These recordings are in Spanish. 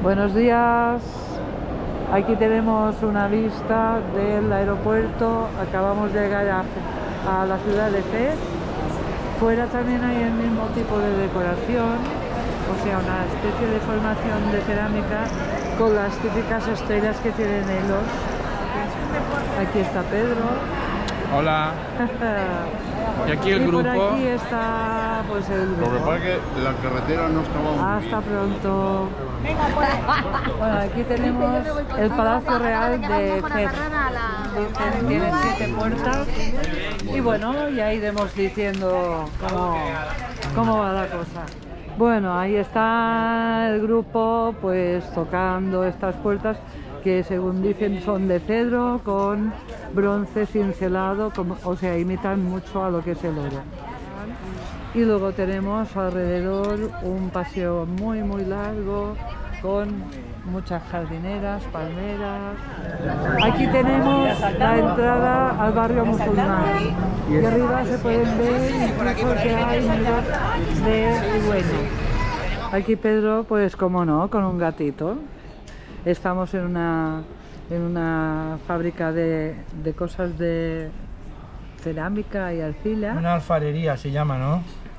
Buenos días, aquí tenemos una vista del aeropuerto, acabamos de llegar a la ciudad de Fez. Fuera también hay el mismo tipo de decoración, o sea, una especie de formación de cerámica con las típicas estrellas que tienen ellos. Aquí está Pedro. Hola. Y aquí el grupo. Por aquí está pues el grupo. Lo que pasa es que la carretera no estaba muy Hasta bien. pronto. Bueno, aquí tenemos el Palacio Real de Fez. Tiene 7 puertas. Y bueno, ya iremos diciendo cómo va la cosa. Bueno, ahí está el grupo pues tocando estas puertas que según dicen son de cedro con bronce cincelado, o sea, imitan mucho a lo que es el oro. Y luego tenemos alrededor un paseo muy largo con muchas jardineras, palmeras. Aquí tenemos la entrada al barrio musulmán y arriba se pueden ver incluso que hay nidos de dueño. Aquí Pedro, pues como no, con un gatito. Estamos en una fábrica de cosas de cerámica y arcilla. Una alfarería se llama, ¿no?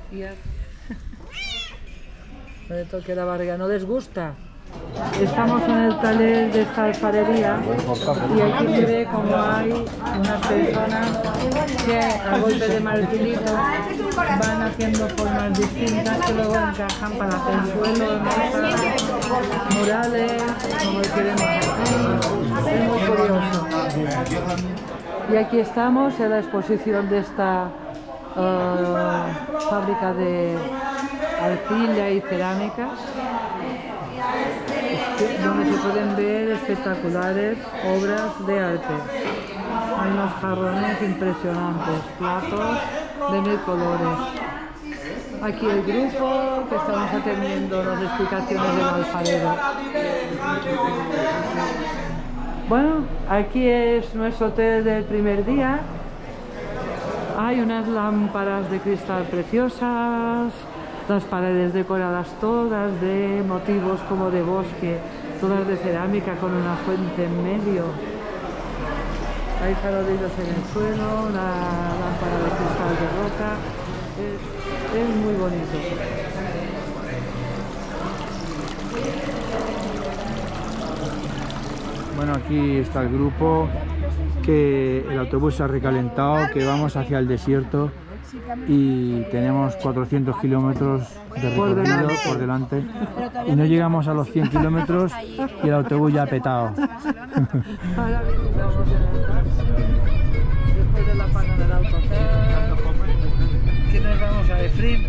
No le toque la barriga, ¿no les gusta? Estamos en el taller de esta alfarería y aquí se ve como hay unas personas que a golpe de martillito van haciendo formas distintas que luego encajan para hacer suelos, mesas, murales, como queremos hacer. Es muy curioso. Y aquí estamos en la exposición de esta fábrica de arcilla y cerámica, donde se pueden ver espectaculares obras de arte. Hay unos jarrones impresionantes, platos de 1000 colores. Aquí el grupo que estamos atendiendo las explicaciones del alfarero. Bueno, aquí es nuestro hotel del primer día. Hay unas lámparas de cristal preciosas, las paredes decoradas todas de motivos como de bosque, todas de cerámica con una fuente en medio. Hay farolillos en el suelo, una lámpara de cristal de roca. Es muy bonito. Bueno, aquí está el grupo, que el autobús se ha recalentado, que vamos hacia el desierto y tenemos 400 kilómetros de recorrido por delante y no llegamos a los 100 kilómetros y el autobús ya ha petado. Ahora vamos en el taxi, después de la parada del autocar, que nos vamos a Efrim.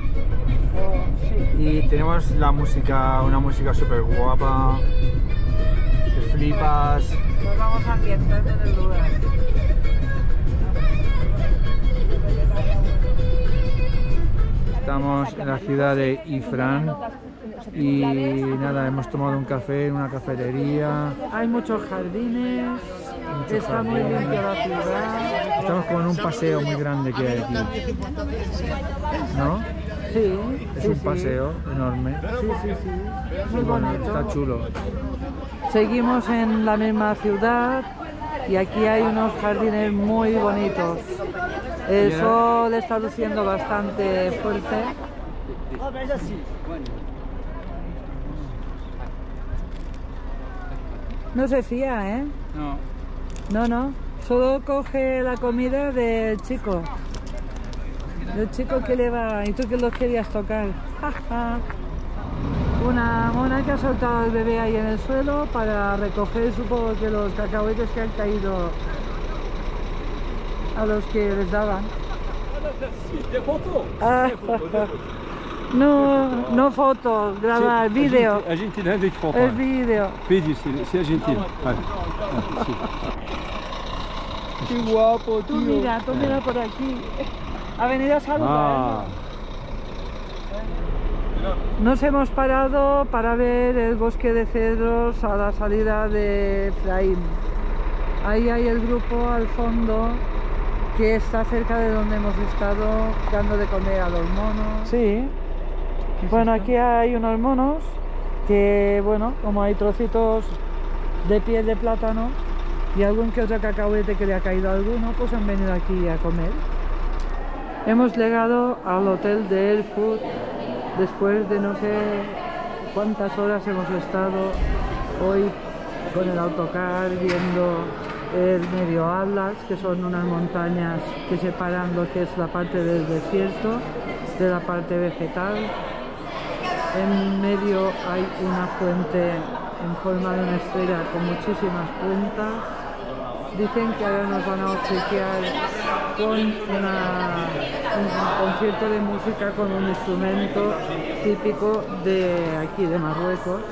Y tenemos la música, una música súper guapa, que flipas. Nos vamos a ambientar en el lugar. Estamos en la ciudad de Ifrán y nada, hemos tomado un café en una cafetería. Hay muchos jardines, está muy limpia la ciudad. Estamos como en un paseo muy grande que hay aquí, ¿no? Sí, Es sí, un sí. paseo enorme. Sí. Muy Y bueno, bonito. está chulo. Seguimos en la misma ciudad y aquí hay unos jardines muy bonitos. El sol está luciendo bastante fuerte. No se fía, ¿eh? No. Solo coge la comida del chico. El chico que le va... ¿Y tú que los querías tocar? Una mona que ha soltado al bebé ahí en el suelo para recoger, supongo que los cacahuetes que han caído a los que les daban. No fotos, grabar, vídeo. Argentina de foto. El vídeo. Pedi, se Argentina. Qué guapo, Tú mira por aquí. Ha venido a saludar. Nos hemos parado para ver el bosque de cedros a la salida de Efraín. Ahí hay el grupo al fondo que está cerca de donde hemos estado dando de comer a los monos. Sí. Bueno, aquí hay unos monos que bueno, como hay trocitos de piel de plátano y algún que otro cacahuete que le ha caído a alguno, pues han venido aquí a comer. Hemos llegado al hotel de Air Food después de no sé cuántas horas hemos estado hoy con el autocar viendo el Medio Atlas, que son unas montañas que separan lo que es la parte del desierto de la parte vegetal. En medio hay una fuente en forma de una esfera con muchísimas puntas. Dicen que ahora nos van a obsequiar con un concierto de música con un instrumento típico de aquí, de Marruecos.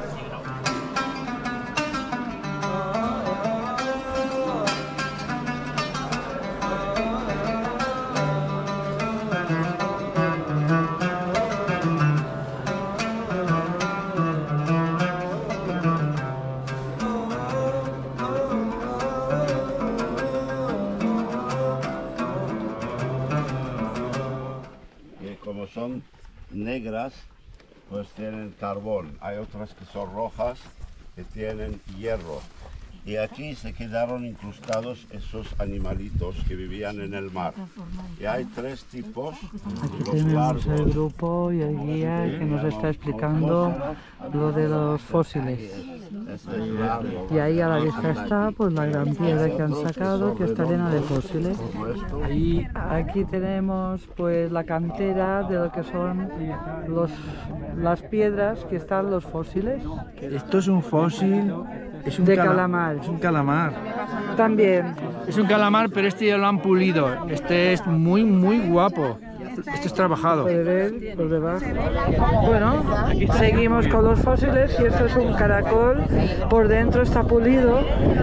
Como son negras, pues tienen carbón. Hay otras que son rojas, que tienen hierro. Y aquí se quedaron incrustados esos animalitos que vivían en el mar. Y hay tres tipos. Aquí tenemos el grupo y el guía que nos está explicando lo de los fósiles. Y ahí a la vista está pues la gran piedra que han sacado, que está llena de fósiles. Y aquí tenemos pues la cantera de lo que son las piedras que están los fósiles. Esto es un fósil, es un de calamar. Es un calamar. También. Es un calamar, pero este ya lo han pulido. Este es muy guapo. Esto es trabajado. Puede ver por debajo. Bueno, seguimos con los fósiles y esto es un caracol. Por dentro está pulido.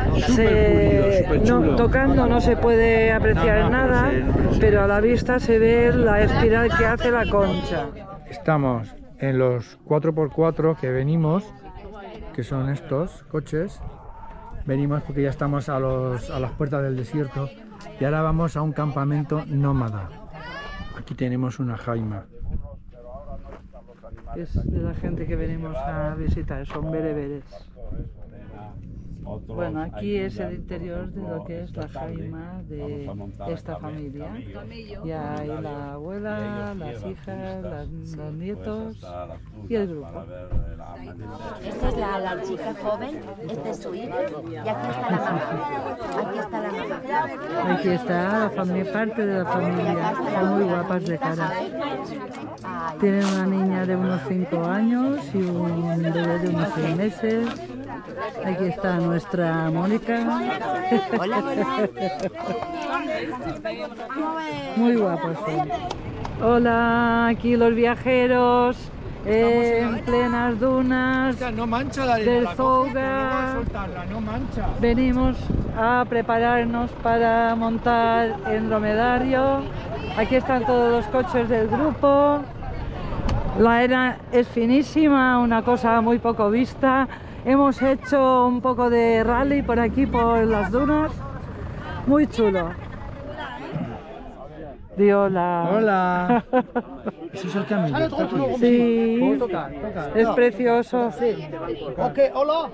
No, tocando no se puede apreciar nada, pero a la vista se ve la espiral que hace la concha. Estamos en los 4x4 que venimos, que son estos coches. Venimos porque ya estamos a las puertas del desierto y ahora vamos a un campamento nómada. Aquí tenemos una jaima. Es de la gente que venimos a visitar, son bereberes. Bueno, aquí es el interior de lo que es la jaima de esta familia. Y hay la abuela, las hijas, los nietos y el grupo. Esta es la chica joven, esta es su hija y aquí está la mamá. Aquí está la mamá. Aquí está la familia, parte de la familia. Son muy guapas de cara. Tienen una niña de unos 5 años y un bebé de unos 6 meses. Aquí está nuestra Mónica. Hola, hola. Muy guapos son. Hola, aquí los viajeros en plenas dunas del Zouga. Venimos a prepararnos para montar en dromedario. Aquí están todos los coches del grupo. La arena es finísima, una cosa muy poco vista. Hemos hecho un poco de rally por aquí, por las dunas. Muy chulo. Di hola. Hola. ¿Eso es el camino? Sí, es precioso. Ok, hola.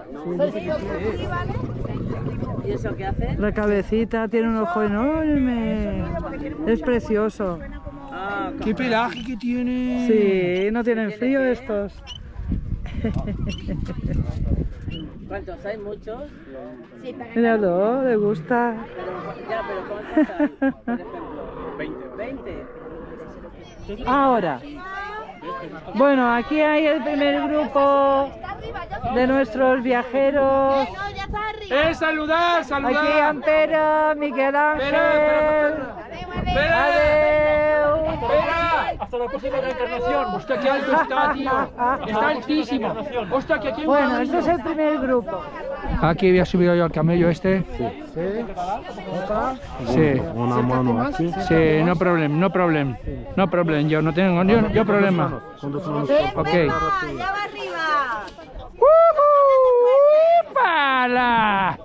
¿Y eso qué hace? La cabecita tiene un ojo enorme. Es precioso. ¡Qué pelaje que tiene! Sí, no tienen frío estos. ¿Cuántos hay? ¿Muchos? Míralo, le gusta. Pero ¿cuántos hay? Por ejemplo, 20. Ahora, bueno, aquí hay el primer grupo de nuestros viajeros. ¡Saludar! Aquí Ampera, Miguel Ángel. Adeu. Hasta la próxima reencarnación. Hostia, qué alto está, tío. Está altísimo. Hostia, que aquí hay un Bueno, camello. este es el primer grupo. Aquí había subido yo al camello este. Sí. Una mano aquí. Sí, no problem. No problem, yo no tengo yo problema. Ok. ¡Ya va arriba! ¡Para!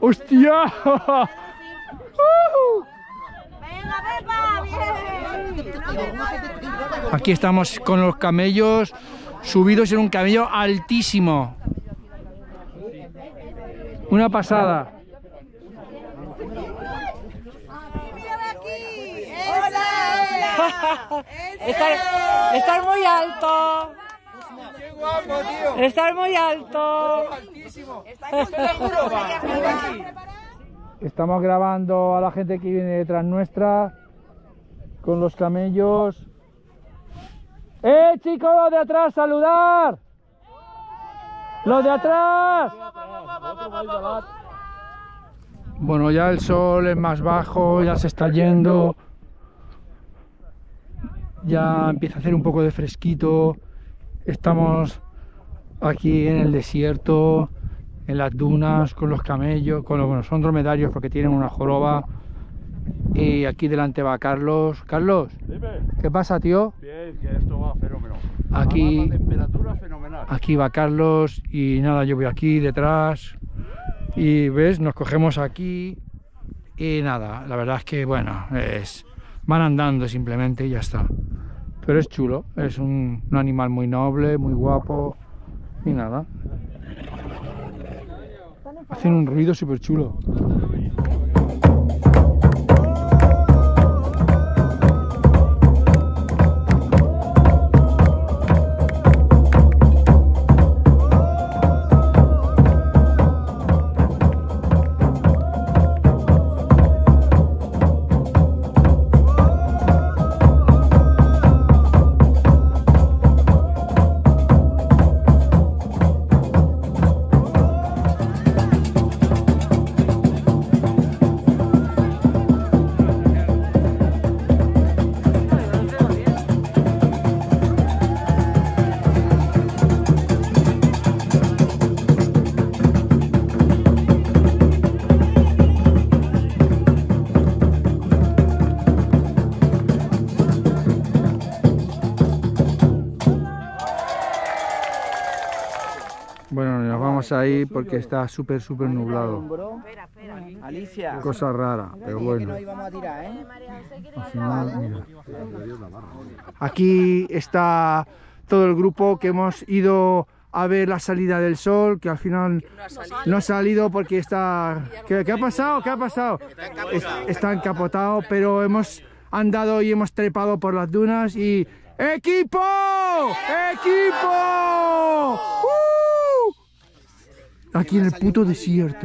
¡Hostia! ¡Venga, Pepa! ¡Bien! Aquí estamos con los camellos subidos en un camello altísimo. Una pasada. Estar muy alto. ¡Qué guapo, tío! Estar muy alto. Estamos grabando a la gente que viene detrás nuestra con los camellos. Chicos, los de atrás, saludar. Los de atrás. Bueno, ya el sol es más bajo, ya se está yendo. Ya empieza a hacer un poco de fresquito. Estamos aquí en el desierto, en las dunas, con los camellos, bueno, son dromedarios porque tienen una joroba. Y aquí delante va Carlos. Carlos, Dime. ¿qué pasa, tío? Bien, que esto va fenómeno. Aquí, La temperatura fenomenal. aquí va Carlos y nada, yo voy aquí detrás. Y ves, nos cogemos aquí y nada, la verdad es que bueno, van andando simplemente y ya está. Pero es chulo, es un animal muy noble, muy guapo y nada. Hacen un ruido súper chulo. Bueno, nos vamos ahí porque está súper nublado. Alicia. Cosa rara, pero bueno. Íbamos a tirar, ¿eh? Al final, mira. Aquí está todo el grupo que hemos ido a ver la salida del sol, que al final no ha salido porque está... ¿Qué ha pasado? ¿Qué ha pasado? Está encapotado, pero hemos andado y hemos trepado por las dunas y... ¡Equipo! ¡Equipo! Aquí en el puto desierto.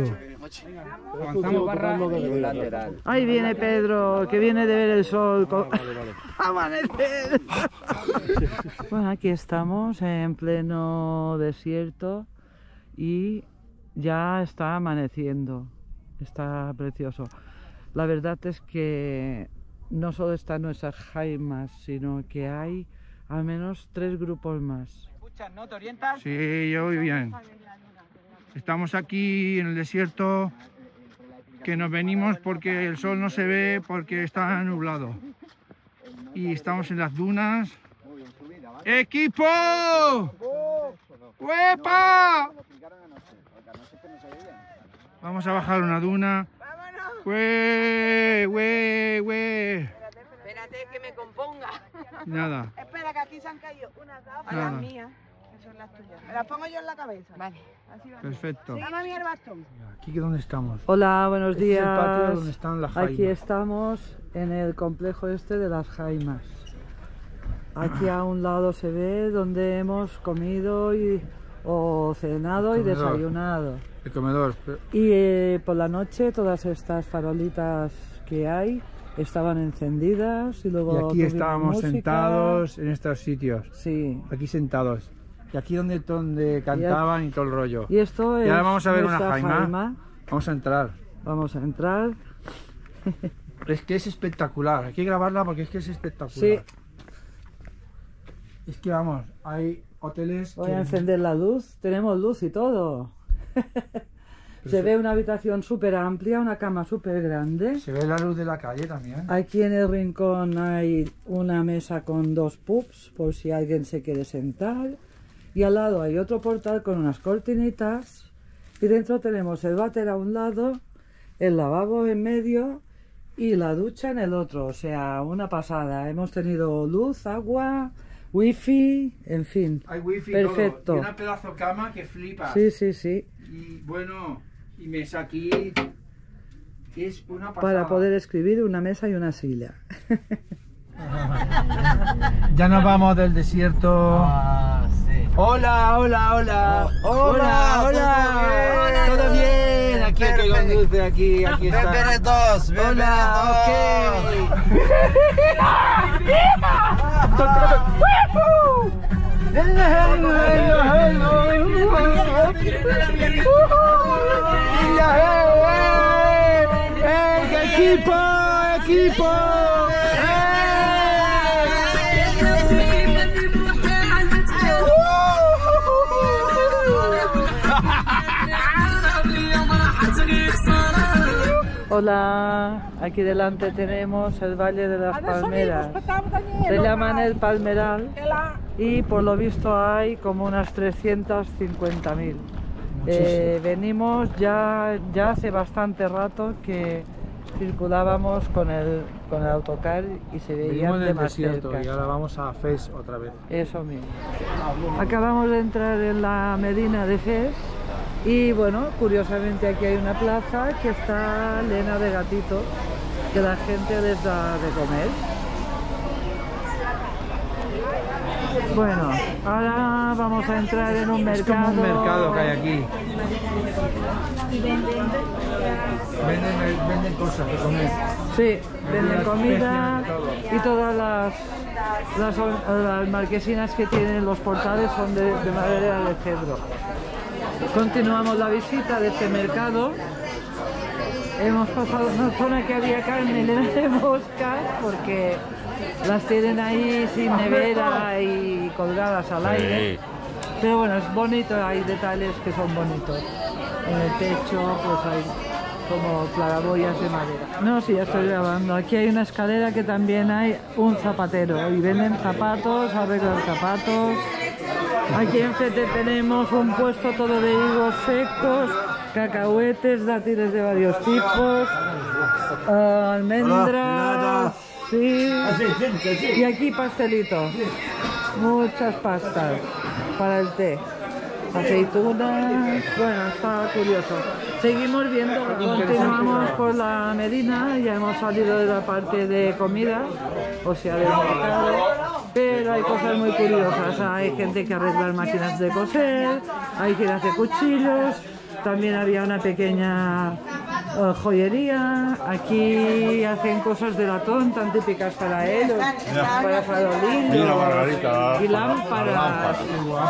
Ahí viene Pedro, que viene de ver el sol. Amanecer. Bueno, aquí estamos en pleno desierto y ya está amaneciendo. Está precioso. La verdad es que no solo están nuestras jaimas, sino que hay al menos 3 grupos más. ¿No te orientas? Sí, yo voy bien. Estamos aquí en el desierto, que nos venimos porque el sol no se ve, porque está nublado. Y estamos en las dunas. ¡Equipo! ¡Huepa! Vamos a bajar una duna. ¡Hue! Espérate que me componga. Nada. Espera, que aquí se han caído unas gafas. Nada. Las mías, que son las tuyas. Me las pongo yo en la cabeza. Vale. Así va. Perfecto. Dame a mí el bastón. ¿Aquí dónde estamos? Hola, buenos Este es el días. patio donde están las jaimas. Aquí estamos en el complejo este de las jaimas. Aquí a un lado se ve donde hemos comido o cenado y comedor. desayunado. El comedor. Y por la noche todas estas farolitas que hay estaban encendidas y luego Y aquí tuvimos estábamos música. sentados en estos sitios. Sí. Aquí sentados. Y aquí donde cantaban y todo el rollo. Y esto es ahora vamos a ver una nuestra jaima. Vamos a entrar. Vamos a entrar. Es que es espectacular. Hay que grabarla porque es que es espectacular. Sí. Es que vamos, hay hoteles Voy a encender la luz. Tenemos luz y todo. Se ve una habitación súper amplia, una cama súper grande. Se ve la luz de la calle también. Aquí en el rincón hay una mesa con 2 pubs por si alguien se quiere sentar. Y al lado hay otro portal con unas cortinitas. Y dentro tenemos el váter a un lado, el lavabo en medio y la ducha en el otro, o sea, una pasada. Hemos tenido luz, agua, wifi, en fin. Hay wifi, perfecto. todo. Y una pedazo cama que flipas. Sí, sí, sí. Y bueno, y mesa aquí, que es una pasada. Para poder escribir, una mesa y una silla. Ya nos vamos del desierto. Sí. Hola, hola, hola. Hola, hola. ¿Todo bien? Aquí el que conduce, aquí está. Bienvenidos, Hola, ¡Equipo! ¡Equipo! Hola, aquí delante tenemos el Valle de las Palmeras. Se llaman el Palmeral y por lo visto hay como unas 350.000. Venimos ya hace bastante rato que circulábamos con el autocar y se veían de más cerca. Y ahora vamos a Fes otra vez. Eso mismo. Acabamos de entrar en la Medina de Fes y bueno, curiosamente aquí hay una plaza que está llena de gatitos que la gente les da de comer. Bueno, ahora vamos a entrar en un mercado. Es como un mercado que hay aquí. Venden cosas de comer. Sí, venden comida y todas las marquesinas que tienen los portales son de madera de cedro. Continuamos la visita de este mercado. Hemos pasado una zona que había carne llena de moscas porque las tienen ahí sin nevera y colgadas al aire. Pero bueno, es bonito, hay detalles que son bonitos. En el techo pues hay como claraboyas de madera. No, sí, ya estoy grabando. Aquí hay una escalera que también hay un zapatero y venden zapatos, arreglan zapatos. Aquí enfrente tenemos un puesto todo de higos secos, cacahuetes, dátiles de varios tipos, almendras, sí. Y aquí pastelitos, muchas pastas para el té. Aceitunas, bueno, está curioso. Seguimos viendo, continuamos por la Medina, ya hemos salido de la parte de comida, o sea, del mercado, pero hay cosas muy curiosas. Hay gente que arregla máquinas de coser, hay quien hace cuchillos, también había una pequeña joyería. Aquí hacen cosas de latón tan típicas para ellos, para farolillos y lámparas.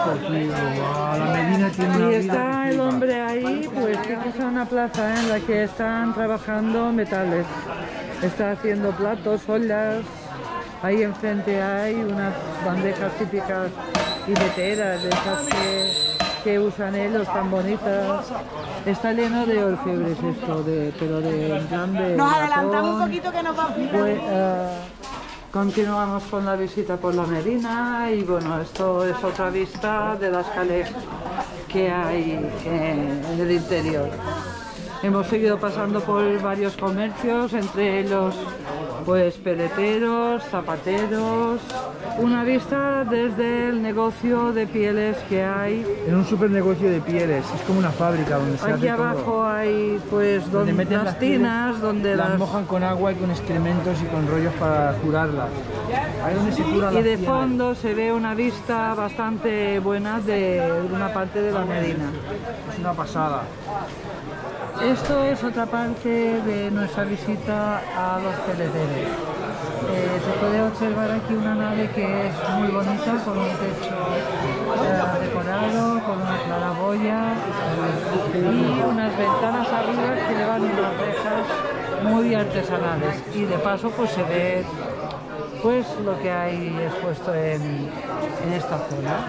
La Medina tiene una Y está el hombre ahí, pues que es una plaza en la que están trabajando metales. Está haciendo platos, ollas. Ahí enfrente hay unas bandejas típicas y veteras, de esas que usan ellos, tan bonitas. Está lleno de orfebres esto, pero de en plan de Nos latón. adelantamos un poquito que nos vamos. Pues, continuamos con la visita por la Medina y bueno, esto es otra vista de las calles que hay en el interior. Hemos seguido pasando por varios comercios, entre ellos pues peleteros, zapateros, una vista desde el negocio de pieles que hay. En un super negocio de pieles, es como una fábrica donde se hace Aquí abajo todo. hay pues Donde meten las tinas, pieles, donde las mojan con agua y con excrementos y con rollos para curarlas. Ahí donde se curan y las de pieles. fondo se ve una vista bastante buena de una parte de la Medina. Es una pasada. Esto es otra parte de nuestra visita a los peleteros. Se puede observar aquí una nave que es muy bonita, con un techo decorado, con una claraboya y unas ventanas arriba que llevan unas rejas muy artesanales. Y de paso pues se ve pues lo que hay expuesto en esta zona.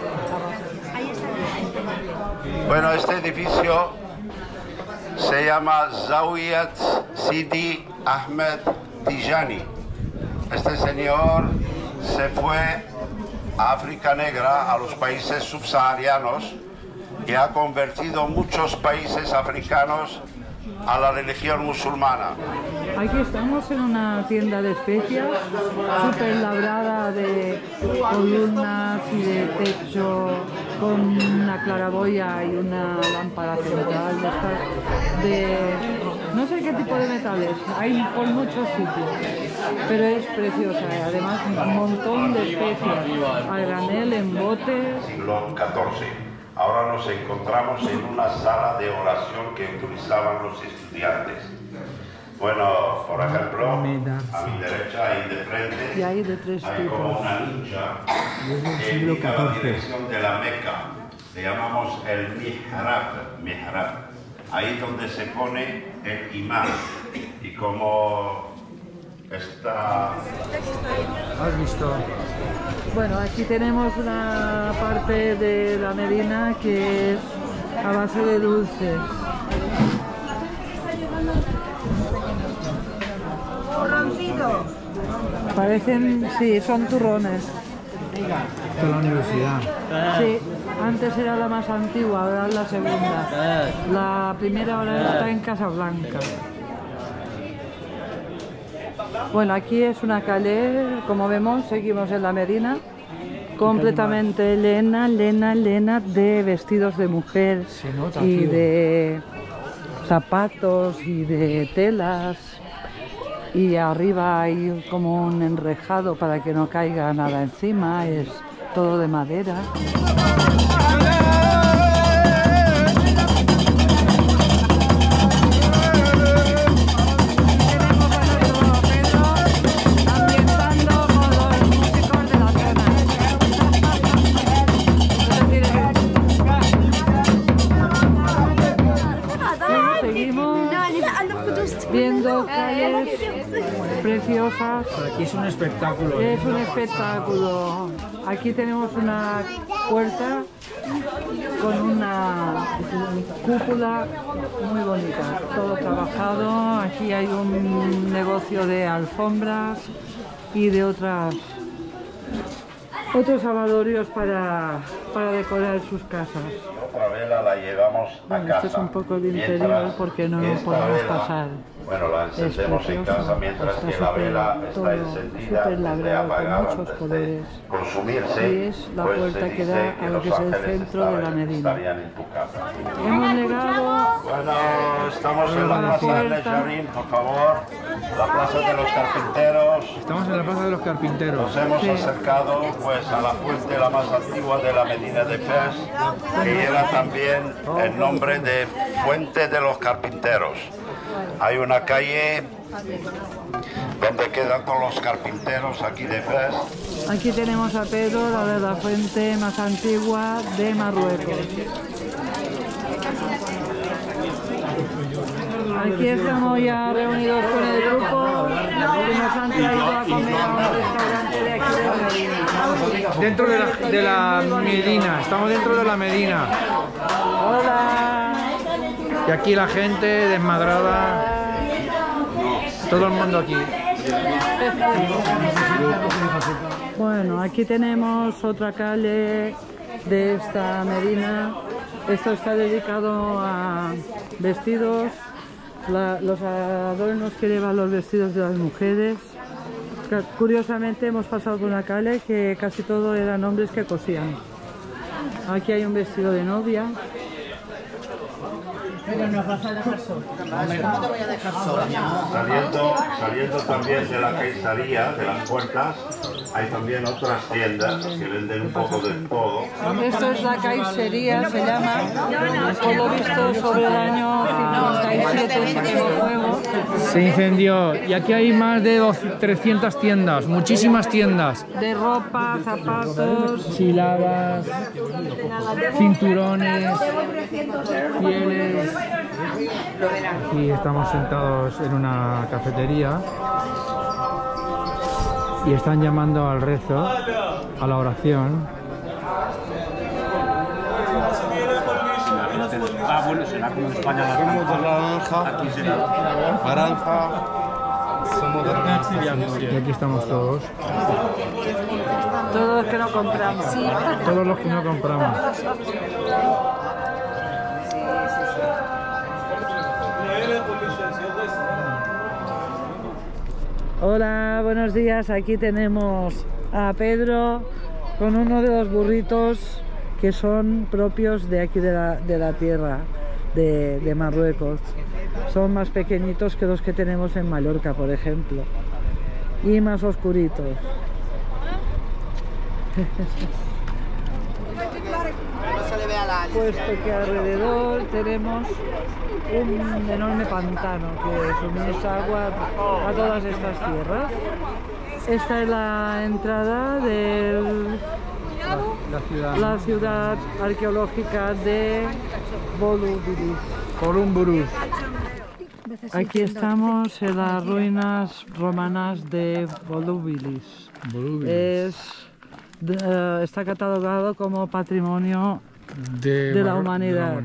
Bueno, este edificio se llama Zawiyat Sidi Ahmed Tijani. Este señor se fue a África Negra, a los países subsaharianos, y ha convertido muchos países africanos a la religión musulmana. Aquí estamos en una tienda de especias, súper labrada de columnas y de techo, con una claraboya y una lámpara central de estas de no sé qué tipo de metales, hay por muchos sitios, pero es preciosa, además un montón de especias, a granel, en botes. Siglo XIV. Ahora nos encontramos en una sala de oración que utilizaban los estudiantes. Bueno, por ejemplo, a mi derecha, ahí de frente, y hay de tres hay tipos. como una ninja que indica la dirección de la Meca. Le llamamos el mihrab, ahí donde se pone el imán. Y como está... ¿Has visto? Bueno, aquí tenemos una parte de la Medina que es a base de dulces. Turroncito. Parecen, sí, son turrones. Esta es la universidad. Sí, antes era la más antigua, ahora es la segunda. La primera ahora está en Casablanca. Bueno, aquí es una calle, como vemos, seguimos en la Medina, completamente lena de vestidos de mujer y de zapatos y de telas. Y arriba hay como un enrejado para que no caiga nada encima, es todo de madera. Viendo calles preciosas. Aquí es un espectáculo. Es un espectáculo. Aquí tenemos una puerta con una cúpula muy bonita, todo trabajado. Aquí hay un negocio de alfombras y de otros lavadorios para decorar sus casas. Otra vela la llevamos a casa. Esto es un poco de interior porque no lo podemos pasar. Bueno, la encendemos en casa mientras que la vela está encendida, súper labrado, con muchos colores. Consumirse, Y es la puerta que da a lo que es el centro de la Medina. En tu casa. Hemos llegado. Bueno, estamos en la plaza de Lejarín, por favor. La plaza de los carpinteros. Estamos en la plaza de los carpinteros. Nos hemos acercado pues a la fuente la más antigua de la Medina de Fez, que lleva también el nombre de Fuente de los Carpinteros. Hay una calle donde quedan todos los carpinteros aquí de Fez. Aquí tenemos a Pedro, la de la fuente más antigua de Marruecos. Aquí estamos ya reunidos con el grupo que nos han traído a comer a un restaurante de aquí de Medina. Dentro de la Medina, estamos dentro de la Medina. Hola. Y aquí la gente desmadrada, todo el mundo aquí. Bueno, aquí tenemos otra calle de esta Medina. Esto está dedicado a vestidos, los adornos que llevan los vestidos de las mujeres. Curiosamente hemos pasado por una calle que casi todo eran hombres que cosían. Aquí hay un vestido de novia. Pero nos vas a dejar solo. ¿Cómo te voy a dejar sola, mi amor? Saliendo también de la Caisaría, de las puertas, hay también otras tiendas que venden un poco de todo. Esto es la Caisaría, se llama. Por lo visto, sobre el año 57 se quemó fuego. Se incendió y aquí hay más de 300 tiendas, muchísimas tiendas. De ropa, zapatos, Chilabas, cinturones, pieles. Aquí estamos sentados en una cafetería y están llamando al rezo, a la oración. Ah, bueno, será como en España. Somos de naranja. Aquí será naranja. Somos de naranja. Y aquí estamos todos. todos los que no compramos. Todos los que no compramos. Sí, sí, sí. Hola, buenos días. Aquí tenemos a Pedro con uno de los burritos que son propios de aquí de la tierra de Marruecos. Son más pequeñitos que los que tenemos en Mallorca, por ejemplo, y más oscuritos. Puesto que alrededor tenemos un enorme pantano que suministra agua a todas estas tierras. Esta es la entrada de la ciudad arqueológica de Volubilis. Aquí estamos en las ruinas romanas de Volubilis. Está catalogado como patrimonio de la humanidad.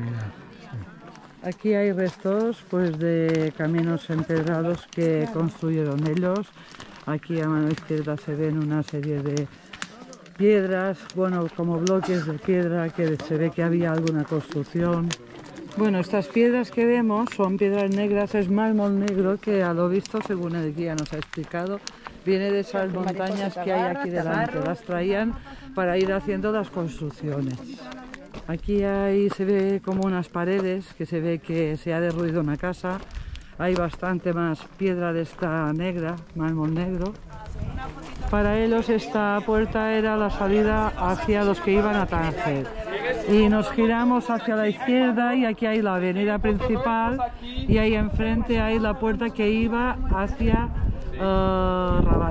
Aquí hay restos pues, de caminos empedrados que construyeron ellos. Aquí a mano izquierda se ven una serie de piedras, bueno, como bloques de piedra que se ve que había alguna construcción. Bueno, estas piedras que vemos son piedras negras, es mármol negro que a lo visto, según el guía nos ha explicado, viene de esas montañas que hay aquí delante. Las traían para ir haciendo las construcciones. Aquí se ve como unas paredes, que se ve que se ha derruido una casa. Hay bastante más piedra de esta negra, mármol negro. Para ellos esta puerta era la salida hacia los que iban a Tánger. Y nos giramos hacia la izquierda y aquí hay la avenida principal y ahí enfrente hay la puerta que iba hacia Rabat.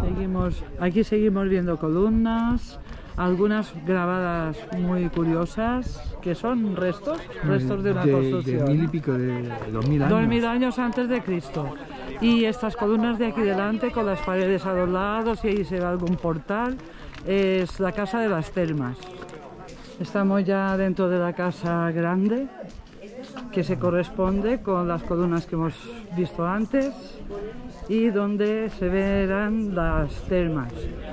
Aquí seguimos viendo columnas, algunas grabadas muy curiosas, que son restos de una construcción. De 1000 y pico, de 2000 años. 2000 años antes de Cristo. Y estas columnas de aquí delante, con las paredes a los lados, y ahí se ve algún portal, es la casa de las termas. Estamos ya dentro de la casa grande, que se corresponde con las columnas que hemos visto antes, y donde se verán las termas.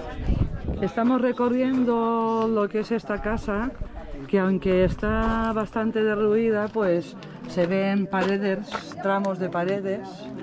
Estamos recorriendo lo que es esta casa, que aunque está bastante derruida, pues se ven paredes, tramos de paredes.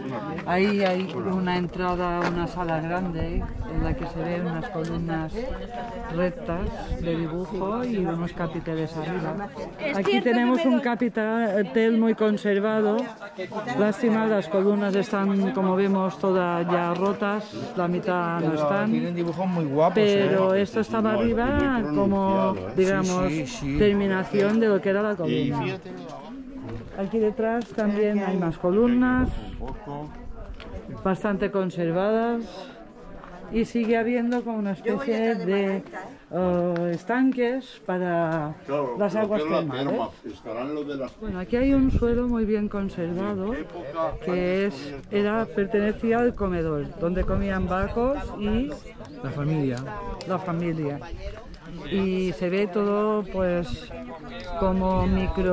Ahí hay una entrada a una sala grande en la que se ven unas columnas rectas de dibujo y unos capiteles arriba. Aquí tenemos un capitel muy conservado. Lástima, las columnas están, como vemos, todas ya rotas, la mitad no están. Tienen dibujos muy guapos. Pero esto estaba arriba como, digamos, terminación de lo que era la columna. Aquí detrás también hay más columnas, bastante conservadas, y sigue habiendo como una especie de estanques para las aguas termales. Bueno, aquí hay un suelo muy bien conservado que pertenecía al comedor, donde comían vacos y la familia. Y se ve todo pues como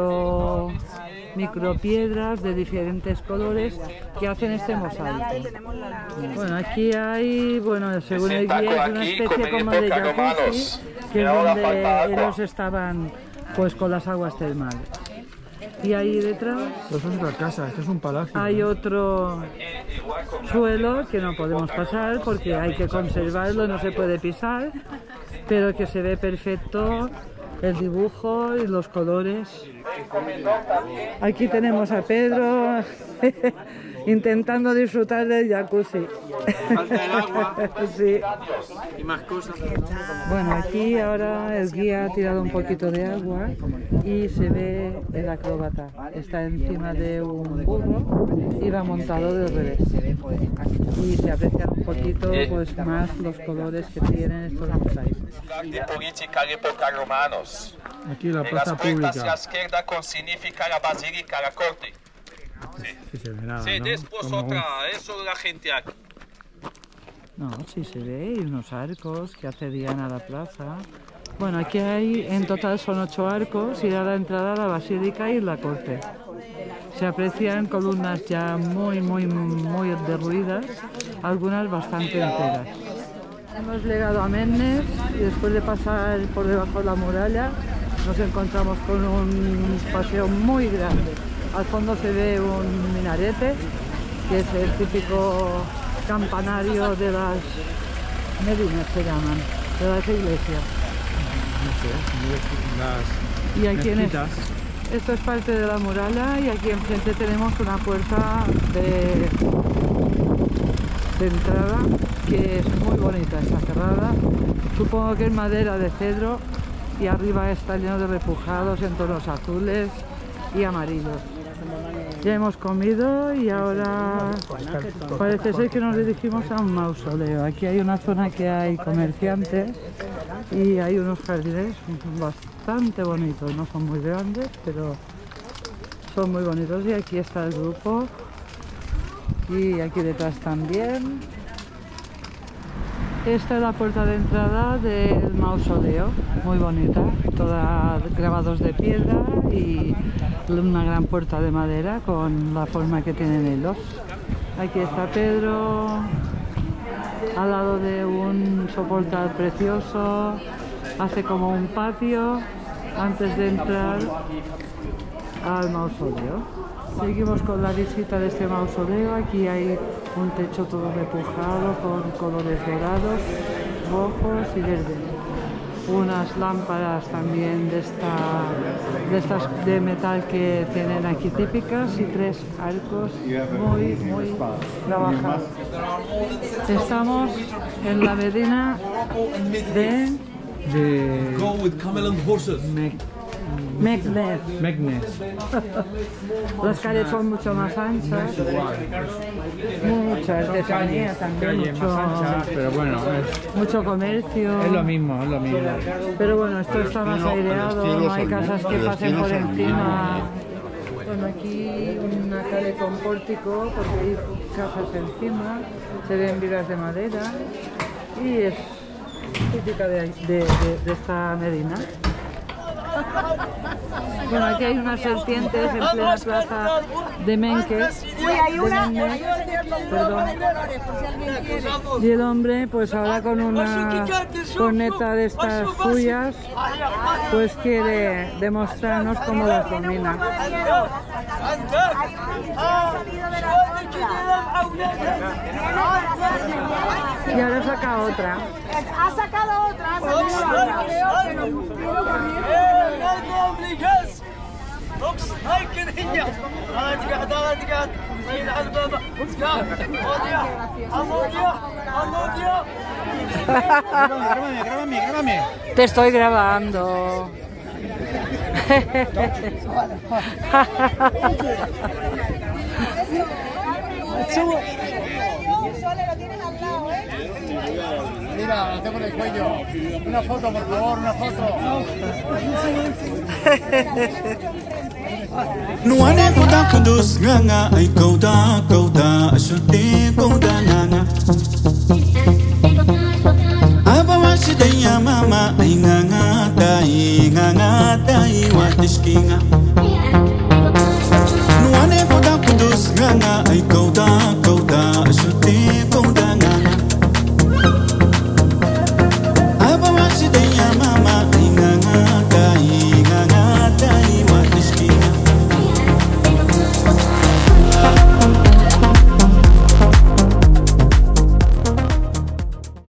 micropiedras de diferentes colores que hacen este mosaico. Bueno, aquí hay, según el guía, es una especie como de jacuzzi, que es donde ellos estaban pues con las aguas termales. Y ahí detrás esto es otra casa, esto es un palacio. Hay otro suelo que no podemos pasar porque hay que conservarlo, no se puede pisar, pero que se ve perfecto el dibujo y los colores. Aquí tenemos a Pedro intentando disfrutar del jacuzzi. Falta el agua. Sí. Y más cosas. Bueno, aquí ahora el guía ha tirado un poquito de agua y se ve el acróbata. Está encima de un burro y va montado del revés. Y se aprecian un poquito pues, más los colores que tienen estos mosaicos. De política de época romanos. Aquí la plaza pública. pública. A la izquierda con significa la basílica, la corte. Sí, se ve nada, Sí, ¿no? después Como otra, eso de la gente aquí. No, sí se ve, y unos arcos que accedían a la plaza. Bueno, aquí hay, en total son 8 arcos y da la entrada a la basílica y la corte. Se aprecian columnas ya muy derruidas, algunas bastante enteras. Hemos llegado a Mennes y después de pasar por debajo de la muralla nos encontramos con un paseo muy grande. Al fondo se ve un minarete, que es el típico campanario de las medinas, se llaman, de las iglesias. No sé, Y aquí en mezquitas. esto es parte de la muralla y aquí enfrente tenemos una puerta de entrada que es muy bonita, está cerrada. Supongo que es madera de cedro y arriba está lleno de repujados en tonos azules y amarillos. Ya hemos comido y ahora parece ser que nos dirigimos a un mausoleo. Aquí hay una zona que hay comerciantes y hay unos jardines bastante bonitos. No son muy grandes, pero son muy bonitos. Y aquí está el grupo y aquí detrás también. Esta es la puerta de entrada del mausoleo, muy bonita, toda grabados de piedra y una gran puerta de madera con la forma que tienen ellos. Aquí está Pedro, al lado de un soportal precioso, hace como un patio antes de entrar al mausoleo. Seguimos con la visita de este mausoleo. Aquí hay un techo todo repujado con colores dorados, rojos y verdes. Unas lámparas también de estas de metal que tienen aquí típicas y 3 arcos muy trabajados. Estamos en la medina de Meknes. Las calles son mucho más anchas, mucha artesanía también, Pero bueno, mucho comercio. es lo mismo, es lo mismo. Pero bueno, esto está más aireado, no hay casas que pasen por encima. Bueno, aquí una calle con pórtico porque hay casas encima, se ven vigas de madera y es típica de esta medina. Bueno, aquí hay unas serpientes en plena plaza de Menques. Y el hombre, pues ahora con una corneta de estas suyas, pues quiere demostrarnos cómo las domina. Y ahora saca otra. Ha sacado otra, ha sacado Grábame. Te estoy grabando. Mira, lo tengo en el cuello. Una foto, por favor, una foto. Nuane kuda kudus nganga ay kauda ashute kauda nana. Abawashi daya mama ay nganga dai watishkinga. Nuane kuda kudus nganga ay